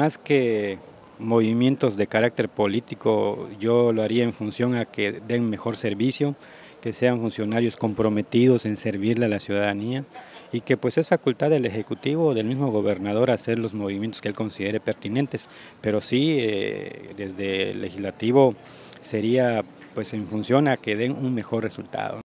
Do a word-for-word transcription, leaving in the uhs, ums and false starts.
Más que movimientos de carácter político, yo lo haría en función a que den mejor servicio, que sean funcionarios comprometidos en servirle a la ciudadanía y que pues es facultad del Ejecutivo o del mismo gobernador hacer los movimientos que él considere pertinentes, pero sí eh, desde el Legislativo sería pues en función a que den un mejor resultado.